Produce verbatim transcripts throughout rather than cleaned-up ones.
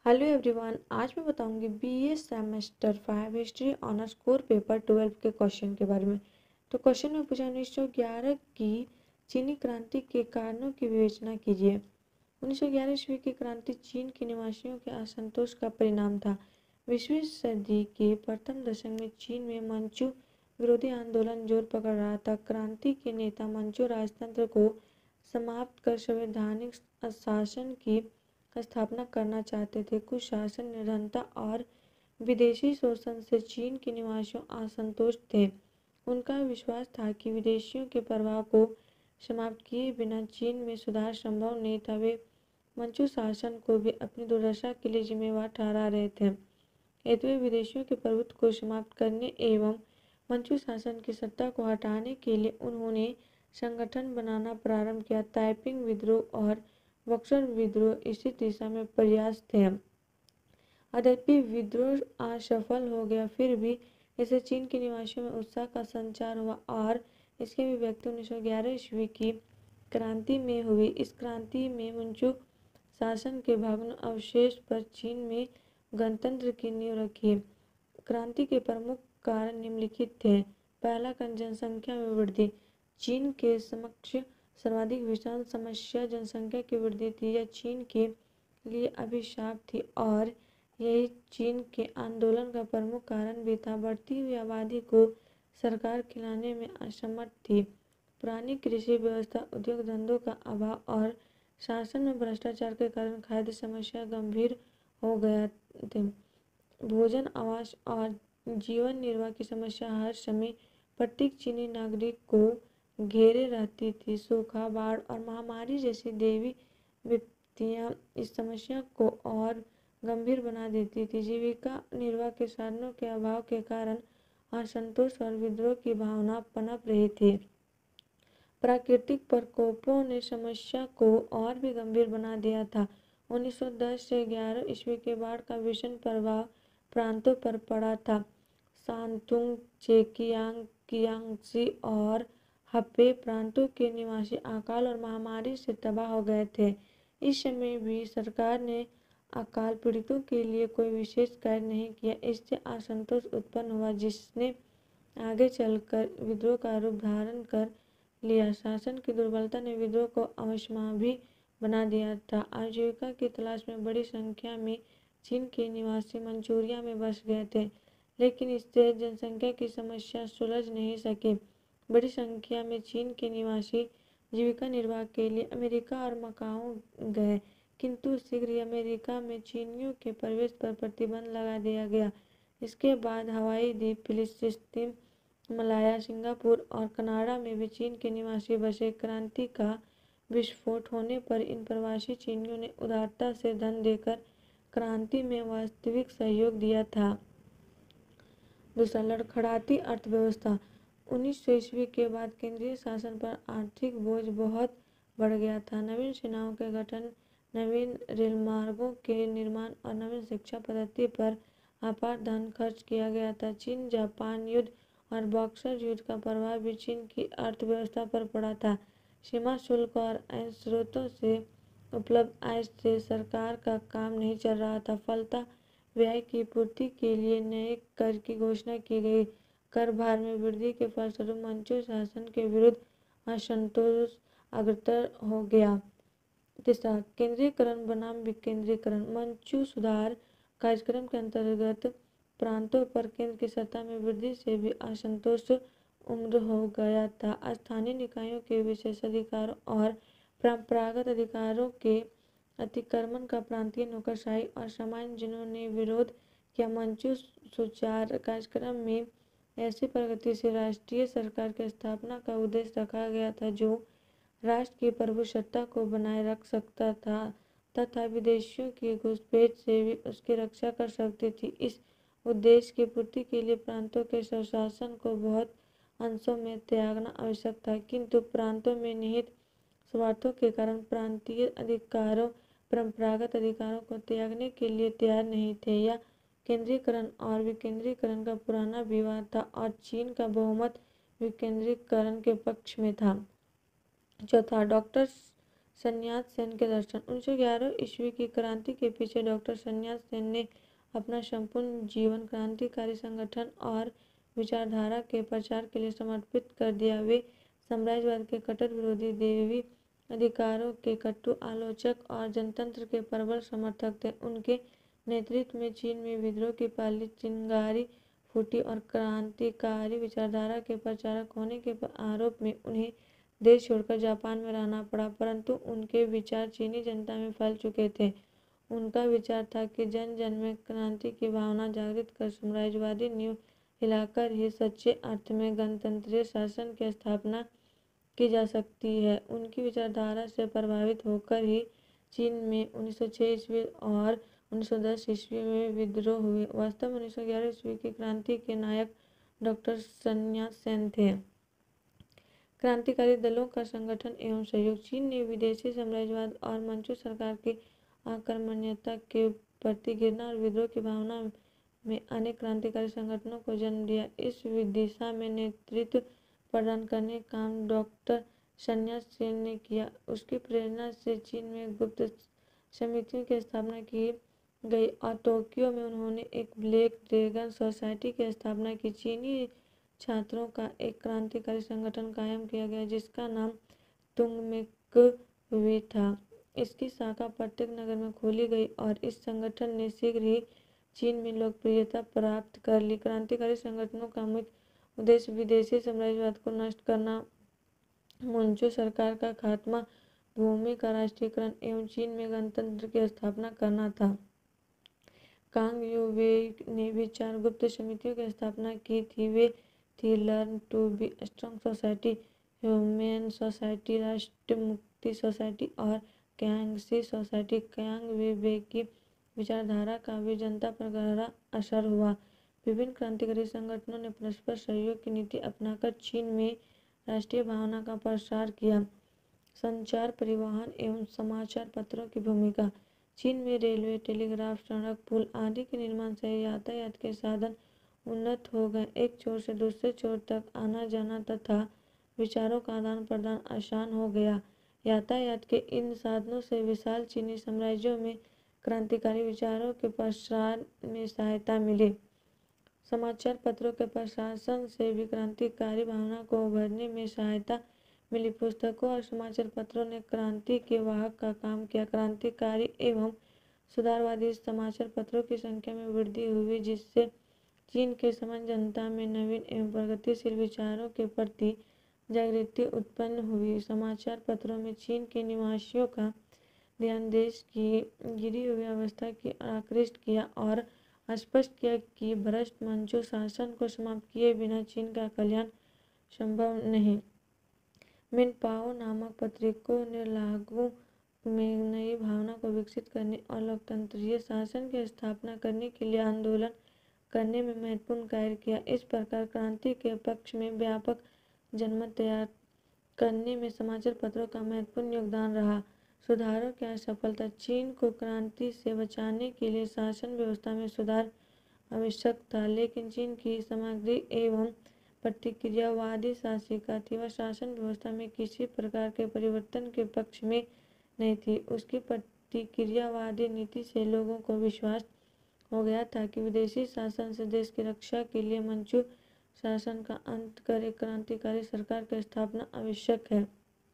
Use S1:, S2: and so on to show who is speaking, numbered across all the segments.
S1: Hello everyone, आज मैं बताऊंगी BA semester five history honours core paper twelve के क्वेश्चन के बारे में। तो क्वेश्चन में पूछा उन्नीस सौ ग्यारह की चीनी क्रांति के कारणों की विवेचना कीजिए। उन्नीस सौ ग्यारह ईस्वी की क्रांति चीन के निवासियों के असंतोष का परिणाम था। बीसवीं सदी के प्रथम दशक में चीन में मंचू विरोधी आंदोलन जोर पकड़ रहा था। क्रांति के नेता मंचू राजतंत्र को समाप्त कर संवैधानिक शासन की स्थापना करना चाहते थे। कुछ शासन निरंतर और विदेशी शोषण से चीन के निवासियों असंतुष्ट थे। उनका विश्वास था कि विदेशियों के प्रभाव को समाप्त किए बिना चीन में सुधार संभव नहीं था। वे मंचू शासन को भी अपनी दुर्दशा के लिए जिम्मेवार ठहरा रहे थे। यदि वे विदेशियों के प्रभुत्व को समाप्त करने एवं मंचू शासन की सत्ता को हटाने के लिए उन्होंने संगठन बनाना प्रारंभ किया। ताइपिंग विद्रोह और बक्सर विद्रोह इसी दिशा में प्रयास थे। यद्यपि विद्रोह असफल हो गया, फिर भी इससे चीन के निवासियों में उत्साह का संचार हुआ और इसकी अभिव्यक्ति उन्नीस सौ ग्यारह ईस्वी की क्रांति में हुई। इस क्रांति में मंचू शासन के भग्न अवशेष पर चीन में गणतंत्र की नींव रखी। क्रांति के प्रमुख कारण निम्नलिखित थे। पहला कारण जनसंख्या में वृद्धि। चीन के समक्ष सर्वाधिक विषम समस्या जनसंख्या की वृद्धि थी। यह चीन के लिए अभिशाप थी और यही चीन के आंदोलन का प्रमुख कारण भी था। बढ़ती हुई आबादी को सरकार खिलाने में असमर्थ थी। पुरानी कृषि व्यवस्था, उद्योग धंधों का अभाव और शासन में भ्रष्टाचार के कारण खाद्य समस्या गंभीर हो गया थे। भोजन, आवास और जीवन निर्वाह की समस्या हर समय प्रत्येक चीनी नागरिक को घेरे रहती थी। सूखा, बाढ़ और महामारी जैसी दैवीय विपत्तियां इस समस्या को और गंभीर बना देती थी। जीविका निर्वाह के साधनों के अभाव के कारण असंतोष और विद्रोह की भावना पनप रही थी। प्राकृतिक प्रकोपों ने समस्या को और भी गंभीर बना दिया था। उन्नीस सौ दस से ग्यारह ईस्वी के बाढ़ का भीषण प्रभाव प्रांतों पर पड़ा था। शांतुंग, चेकियांग, कियांगसी और हपे प्रांतों के निवासी अकाल और महामारी से तबाह हो गए थे। इस समय भी सरकार ने अकाल पीड़ितों के लिए कोई विशेष कार्य नहीं किया। इससे असंतोष उत्पन्न हुआ, जिसने आगे चलकर विद्रोह का रूप धारण कर लिया। शासन की दुर्बलता ने विद्रोह को अवश्यंभावी बना दिया था। आजीविका की तलाश में बड़ी संख्या में चीन के निवासी मंचूरिया में बस गए थे, लेकिन इससे जनसंख्या की समस्या सुलझ नहीं सकी। बड़ी संख्या में चीन के निवासी जीविका निर्वाह के लिए अमेरिका और मकाओ गए, किंतु शीघ्र ही अमेरिका में चीनियों के प्रवेश पर प्रतिबंध लगा दिया गया। इसके बाद हवाई द्वीप, फिलिस्तीन, मलाया, सिंगापुर और कनाडा में भी चीन के निवासी बसे। क्रांति का विस्फोट होने पर इन प्रवासी चीनियों ने उदारता से धन देकर क्रांति में वास्तविक सहयोग दिया था। दूसरा, लड़खड़ाती अर्थव्यवस्था। उन्नीस सौ ईस्वी के बाद केंद्रीय शासन पर आर्थिक बोझ बहुत बढ़ गया था। नवीन सेनाओं के गठन, नवीन रेलमार्गों के निर्माण और नवीन शिक्षा पद्धति पर अपार धन खर्च किया गया था। चीन जापान युद्ध और बक्सर युद्ध का प्रभाव भी चीन की अर्थव्यवस्था पर पड़ा था। सीमा शुल्क और अन्य स्रोतों से उपलब्ध आय से सरकार का काम नहीं चल रहा था। फलतः व्यय की पूर्ति के लिए नए कर की घोषणा की गई। कर भार में वृद्धि के फलस्वरूप मंचू शासन के विरुद्ध असंतोष अग्रतर हो गया। तीसरा, केंद्रीकरण बनाम विकेंद्रीकरण। मंचू सुधार कार्यक्रम के अंतर्गत प्रांतों पर केंद्र की सत्ता में वृद्धि से भी असंतोष उम्र हो गया था। स्थानीय निकायों के विशेषाधिकारों और परंपरागत अधिकारों के अतिक्रमण का प्रांतीय नौकरशाही और सामान्य जिन्होंने विरोध किया। मंचू सुधार कार्यक्रम में ऐसी प्रगतिशील राष्ट्रीय सरकार की स्थापना का उद्देश्य रखा गया था जो राष्ट्र की प्रभुसत्ता को बनाए रख सकता था तथा विदेशियों की घुसपैठ से भी उसकी रक्षा कर सकती थी। इस उद्देश्य की पूर्ति के लिए प्रांतों के स्वशासन को बहुत अंशों में त्यागना आवश्यक था, किंतु प्रांतों में निहित स्वार्थों के कारण प्रांतीय अधिकारों, परंपरागत अधिकारों को त्यागने के लिए तैयार नहीं थे। यह केंद्रीकरण और विकेंद्रीकरण का पुराना विवाद था और चीन का बहुमत विकेंद्रीकरण के पक्ष में था। चौथा, डॉक्टर सन्यास सेन के दर्शन। उन्नीस सौ ग्यारह ईस्वी की क्रांति के पीछे डॉक्टर सन्यास सेन ने अपना संपूर्ण जीवन क्रांतिकारी संगठन और विचारधारा के प्रचार के लिए समर्पित कर दिया। वे साम्राज्यवाद के कट्टर विरोधी, देवी अधिकारों के कटु आलोचक और जनतंत्र के प्रबल समर्थक थे। उनके नेतृत्व में चीन में विद्रोह की पहली चिंगारी फूटी और क्रांतिकारी विचारधारा के प्रचारक होने के आरोप में उन्हें देश छोड़कर जापान में रहना पड़ा, परंतु उनके विचार चीनी जनता में फैल चुके थे। उनका विचार था कि जन जन में क्रांति की भावना जागृत कर साम्राज्यवादी नींव हिलाकर ही सच्चे अर्थ में गणतंत्रीय शासन की स्थापना की जा सकती है। उनकी विचारधारा से प्रभावित होकर ही चीन में उन्नीस सौ छह ईस्वी और उन्नीस सौ दस ईस्वी में विद्रोह हुए। वास्तव में उन्नीस सौ ग्यारह ईस्वी की क्रांति के नायक डॉक्टर सन्यास सेन थे। क्रांतिकारी दलों का संगठन एवं सहयोग। चीन ने विदेशी साम्राज्यवाद और मंचू सरकार की आक्रमणीयता के प्रति घृणा और विद्रोह की भावना में अनेक क्रांतिकारी संगठनों को जन्म दिया। इस दिशा में नेतृत्व प्रदान करने का काम डॉक्टर सन्यास सेन ने किया। उसकी प्रेरणा से चीन में गुप्त समितियों की स्थापना की गई और टोक्यो में उन्होंने एक ब्लैक ड्रैगन सोसाइटी की स्थापना की। चीनी छात्रों का एक क्रांतिकारी संगठन कायम किया गया जिसका नाम तुंगमेक्वे था। इसकी शाखा प्रत्येक नगर में खोली गई और इस संगठन ने शीघ्र ही चीन में लोकप्रियता प्राप्त कर ली। क्रांतिकारी संगठनों का मुख्य उद्देश्य विदेशी साम्राज्यवाद को नष्ट करना, मंचू सरकार का खात्मा, भूमि का राष्ट्रीयकरण एवं चीन में गणतंत्र की स्थापना करना था। कांग यू वेई ने भी चार गुप्त समितियों की स्थापना की थी। वे थी learn to be strong society, humane society, राष्ट्र मुक्ति सोसाइटी और क्यांगशी सोसाइटी। कांग यू वेई की विचारधारा का भी जनता पर गहरा असर हुआ। विभिन्न क्रांतिकारी संगठनों ने परस्पर सहयोग की नीति अपनाकर चीन में राष्ट्रीय भावना का प्रसार किया। संचार, परिवहन एवं समाचार पत्रों की भूमिका। चीन में रेलवे, टेलीग्राफ, सड़क, पुल आदि के निर्माण से यातायात के साधन उन्नत हो गए। एक छोर से दूसरे छोर तक आना जाना तथा विचारों का आदान प्रदान आसान हो गया। यातायात के इन साधनों से विशाल चीनी साम्राज्यों में क्रांतिकारी विचारों के प्रसार में सहायता मिली। समाचार पत्रों के प्रशासन से भी क्रांतिकारी भावना को उभरने में सहायता मिली। पुस्तकों और समाचार पत्रों ने क्रांति के वाहक का काम किया। क्रांतिकारी एवं सुधारवादी समाचार पत्रों की संख्या में वृद्धि हुई जिससे चीन के सामान्य जनता में नवीन एवं प्रगतिशील विचारों के प्रति जागृति उत्पन्न हुई। समाचार पत्रों में चीन के निवासियों का ध्यान देश की गिरी हुई अवस्था की आकृष्ट किया और स्पष्ट किया कि भ्रष्ट मंचू शासन को समाप्त किए बिना चीन का कल्याण संभव नहीं। मिनपाओ नामक पत्रिकों ने लागू में नई भावना को विकसित करने और लोकतंत्रीय शासन की स्थापना करने के लिए आंदोलन करने में महत्वपूर्ण कार्य किया। इस प्रकार क्रांति के पक्ष में व्यापक जनमत तैयार करने में समाचार पत्रों का महत्वपूर्ण योगदान रहा। सुधारों की असफलता। चीन को क्रांति से बचाने के लिए शासन व्यवस्था में सुधार आवश्यक था, लेकिन चीन की सामग्री एवं प्रतिक्रियावादी शासिका थी। वह शासन व्यवस्था में किसी प्रकार के परिवर्तन के पक्ष में नहीं थी। उसकी प्रतिक्रियावादी नीति से लोगों को विश्वास हो गया था कि विदेशी शासन से देश की रक्षा के लिए मंचू शासन का अंत कर एक क्रांतिकारी सरकार की स्थापना आवश्यक है।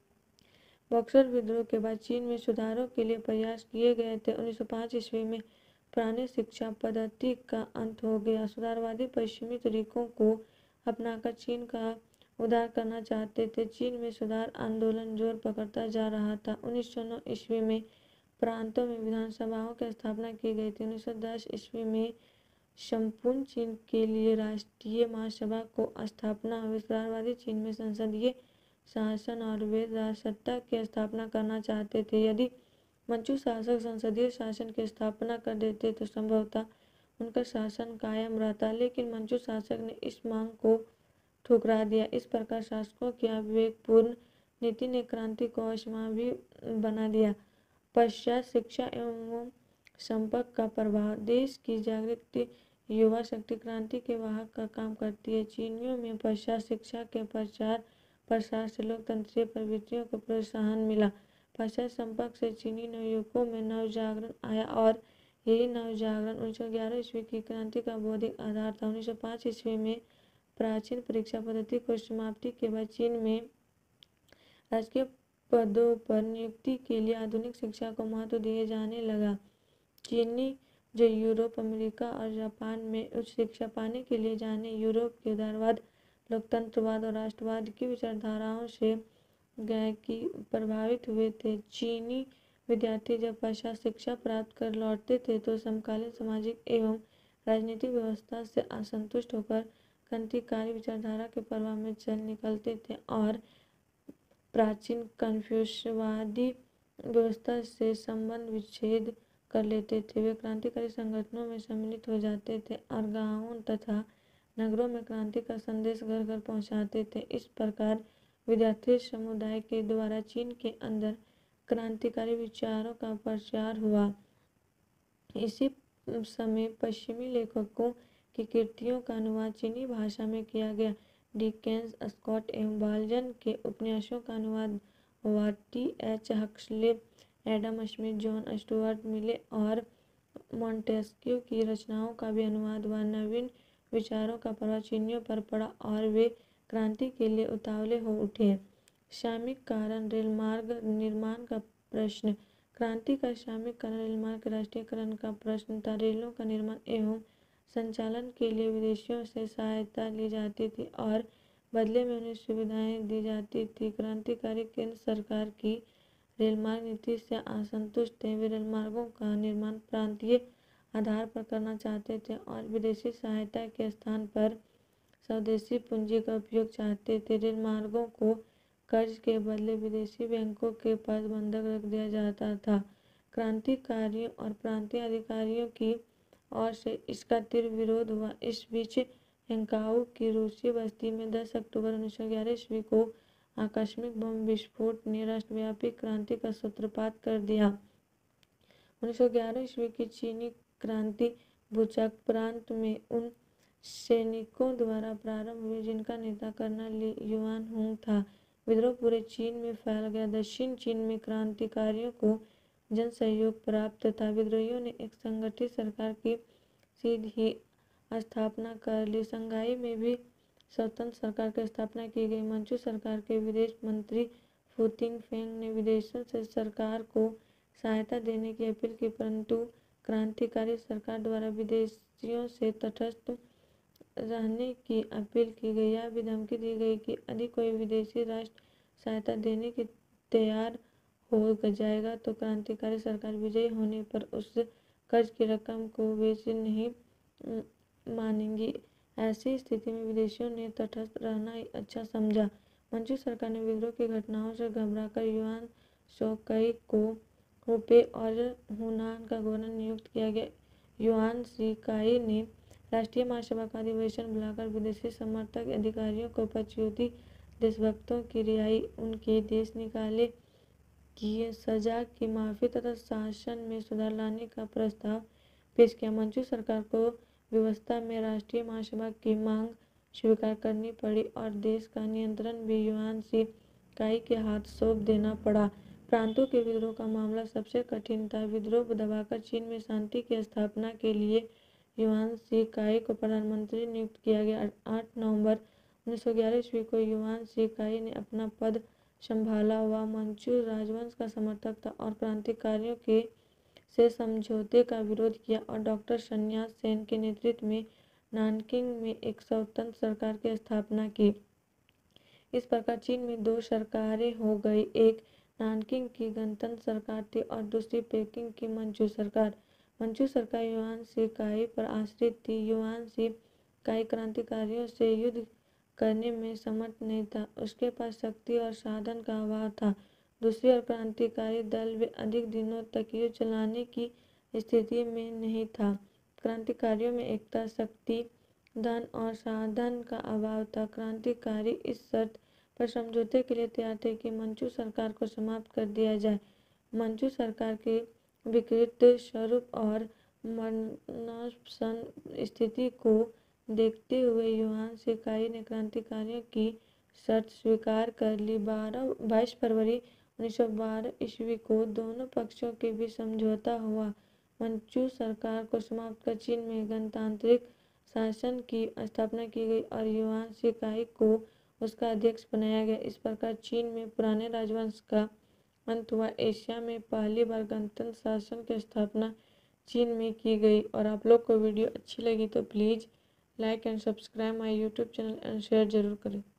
S1: बक्सर विद्रोह के बाद चीन में सुधारों के लिए प्रयास किए गए थे। उन्नीस सौ पाँच ईस्वी में पुरानी शिक्षा पद्धति का अंत हो गया। सुधारवादी पश्चिमी तरीकों को अपनाकर चीन का उद्धार करना चाहते थे। चीन में सुधार आंदोलन जोर पकड़ता जा रहा था। उन्नीस सौ नौ ईस्वी में प्रांतों में विधानसभाओं की स्थापना की गई थी। उन्नीस सौ दस ईस्वी में संपूर्ण चीन के लिए राष्ट्रीय महासभा को स्थापना हुई। सुधारवादी चीन में संसदीय शासन और वैध राजसत्ता की स्थापना करना चाहते थे। यदि मंचू शासक संसदीय शासन की स्थापना कर देते तो संभवतः उनका शासन कायम रहता, लेकिन मंचू शासक ने इस मांग को ठुकरा दिया। इस प्रकार शासकों की विवेकपूर्ण नीति ने क्रांति को असंभव बना दिया। पश्चात शिक्षा एवं संपर्क का प्रभाव। देश की जागृत युवा शक्ति क्रांति के वाहक का काम करती है। चीनियों में पश्चात शिक्षा के प्रचार प्रसार से लोकतंत्रीय प्रवृत्तियों को प्रोत्साहन मिला। पाश्चात्य संपर्क से चीनी नवयुवकों में नवजागरण आया और यही नवजागरण उन्नीस सौ ग्यारह ईस्वी की क्रांति का बौद्धिक आधार था। उन्नीस सौ पाँच ईस्वी में प्राचीन परीक्षा पद्धति को समाप्ति के बाद चीन में राजकीय पदों पर नियुक्ति के लिए आधुनिक शिक्षा को महत्व दिए जाने लगा। चीनी जो यूरोप, अमेरिका और जापान में उच्च शिक्षा पाने के लिए जाने, यूरोप के उदारवाद, लोकतंत्रवाद और राष्ट्रवाद की विचारधाराओं से गए कि प्रभावित हुए थे। चीनी विद्यार्थी जब पश्चात शिक्षा प्राप्त कर लौटते थे तो समकालीन सामाजिक एवं राजनीतिक व्यवस्था से असंतुष्ट होकर क्रांतिकारी विचारधारा के प्रवाह में चल निकलते थे और प्राचीन कन्फ्यूशवादी व्यवस्था से संबंध विच्छेद कर लेते थे। वे क्रांतिकारी संगठनों में सम्मिलित हो जाते थे और गांवों तथा नगरों में क्रांति का संदेश घर घर पहुंचाते थे। इस प्रकार विद्यार्थी समुदाय के द्वारा चीन के अंदर क्रांतिकारी विचारों का प्रचार हुआ। इसी समय पश्चिमी लेखकों की कृतियों का अनुवाद चीनी भाषा में किया गया। डिकेंस, स्कॉट एवं बाल्जन के उपन्यासों का अनुवाद हुआ। T H Huxley, Adam Smith, John Stuart Mill और मॉन्टेस्क्यू की रचनाओं का भी अनुवाद हुआ। नवीन विचारों का प्रभाव चीनियों पर पड़ा और वे क्रांति के लिए उतावले हो उठे। सामयिकरण रेलमार्ग निर्माण का प्रश्न। क्रांति का सामयिकरण रेलमार्ग के राष्ट्रीयकरण का प्रश्न था। रेलों का निर्माण एवं संचालन के लिए विदेशियों से सहायता ली जाती थी और बदले में उन्हें सुविधाएं दी जाती थी। क्रांतिकारी केंद्र सरकार की रेलमार्ग नीति से असंतुष्ट थे। वे रेलमार्गों का निर्माण प्रांतीय आधार पर करना चाहते थे और विदेशी सहायता के स्थान पर स्वदेशी पूंजी का उपयोग चाहते थे। रेलमार्गों को कर्ज के बदले विदेशी बैंकों के पास बंधक रख दिया जाता था। क्रांतिकारियों और प्रांतीय अधिकारियों की ओर से इसका तीव्र विरोध हुआ। इस बीच हेंकाऊ की रूसी बस्ती में दस अक्टूबर उन्नीस सौ ग्यारह ईस्वी को आकस्मिक बम विस्फोट ने राष्ट्रव्यापी क्रांति का सूत्रपात कर दिया। उन्नीस सौ ग्यारह ईस्वी की चीनी क्रांति बुचाक प्रांत में उन सैनिकों द्वारा प्रारंभ हुई जिनका नेता कर्नल युआन हुंग था। विद्रोह पूरे चीन में फैल गया। दक्षिण चीन में क्रांतिकारियों को जन सहयोग प्राप्त था। विद्रोहियों ने एक संगठित सरकार की सीधी स्थापना कर ली। संघाई में भी स्वतंत्र सरकार की स्थापना की गई। मंचू सरकार के विदेश मंत्री फू तिनफेंग ने विदेशों से सरकार को सहायता देने की अपील की, परंतु क्रांतिकारी सरकार द्वारा विदेशियों से तटस्थ रहने की अपील की गई। यह भी धमकी दी गई कि यदि कोई विदेशी राष्ट्र सहायता देने की तैयार हो जाएगा तो क्रांतिकारी सरकार विजयी होने पर उस कर्ज की रकम को बेच नहीं मानेंगी। ऐसी स्थिति में विदेशियों ने तटस्थ रहना ही अच्छा समझा। मंचू सरकार ने विद्रोह की घटनाओं से घबराकर युआन शोकई को हुपे और हुनान का गवर्नर नियुक्त किया गया। युआन शिकाई ने राष्ट्रीय महासभा का अधिवेशन बुलाकर विदेशी समर्थक अधिकारियों को पछयुती देशभक्तों की रिहाई, उनके देश निकाले की सजा की माफी तथा शासन में सुधार लाने का प्रस्ताव पेश किया। मंचू सरकार को व्यवस्था में राष्ट्रीय महासभा की मांग स्वीकार करनी पड़ी और देश का नियंत्रण भी युआन शिकाई के हाथ सौंप देना पड़ा। प्रांतों के विद्रोह का मामला सबसे कठिन था। विद्रोह दबाकर चीन में शांति की स्थापना के लिए युआन शिकाई को प्रधानमंत्री नियुक्त किया गया। आठ नवंबर उन्नीस सौ ग्यारह ईस्वी को युआन शिकाई ने अपना पद संभाला। वह मंचू राजवंश का समर्थक था और क्रांतिकारियों के से समझौते का विरोध किया और डॉक्टर सन्यास सेन के नेतृत्व में नानकिंग में एक स्वतंत्र सरकार की स्थापना की। इस प्रकार चीन में दो सरकारें हो गई, एक नानकिंग की गणतंत्र सरकार थी और दूसरी पेकिंग की मंचू सरकार। मंचू सरकार युआन शिकाई पर आश्रित थी। युआन शिकाई क्रांतिकारियों से युद्ध करने में समर्थ नहीं था, उसके पास शक्ति और साधन का अभाव था। दूसरी ओर क्रांतिकारी दल वे अधिक दिनों तक युद्ध चलाने की स्थिति में नहीं था। क्रांतिकारियों में एकता, शक्ति, धन और साधन का अभाव था। क्रांतिकारी इस शर्त पर समझौते के लिए तैयार थे कि मंचू सरकार को समाप्त कर दिया जाए। मंचू सरकार के विकृत स्वरूप और मरणोपन्न स्थिति को देखते हुए युआन शिकाई ने क्रांतिकारियों की शर्त स्वीकार कर ली। बारह बाईस फरवरी उन्नीस सौ बारह ईस्वी को दोनों पक्षों के बीच समझौता हुआ। मंचू सरकार को समाप्त कर चीन में गणतांत्रिक शासन की स्थापना की गई और युआन शिकाई को उसका अध्यक्ष बनाया गया। इस प्रकार चीन में पुराने राजवंश का अंत हुआ। एशिया में पहली बार गणतंत्र शासन की स्थापना चीन में की गई। और आप लोग को वीडियो अच्छी लगी तो please like and subscribe my YouTube channel and share जरूर करें।